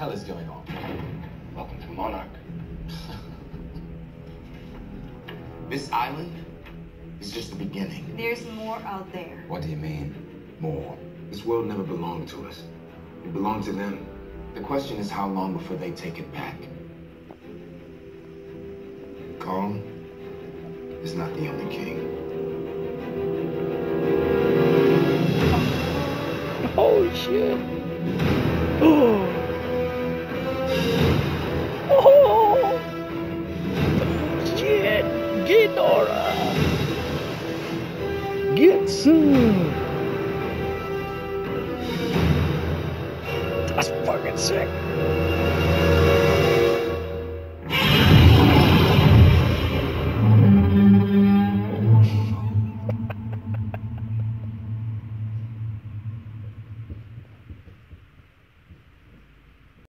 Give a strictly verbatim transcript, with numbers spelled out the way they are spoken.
hell is going on? Welcome to Monarch. This island is just the beginning. There's more out there. What do you mean, more? This world never belonged to us. It belonged to them. The question is how long before they take it back. Carl is not the only king. Oh shit. Oh.